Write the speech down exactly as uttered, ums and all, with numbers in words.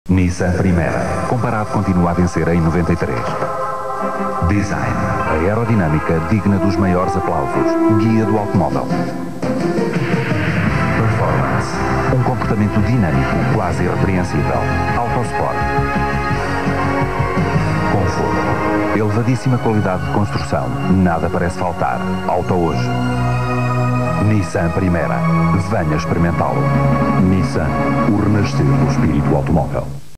Nissan Primera. Comparado continua a vencer em noventa e três. Design. A aerodinâmica digna dos maiores aplausos. Guia do automóvel. Performance. Um comportamento dinâmico quase irrepreensível. Autosport. Conforto. Elevadíssima qualidade de construção. Nada parece faltar. Auto hoje. Nissan Primera. Venha experimentá-lo. Nissan, o renascer do espírito automóvel.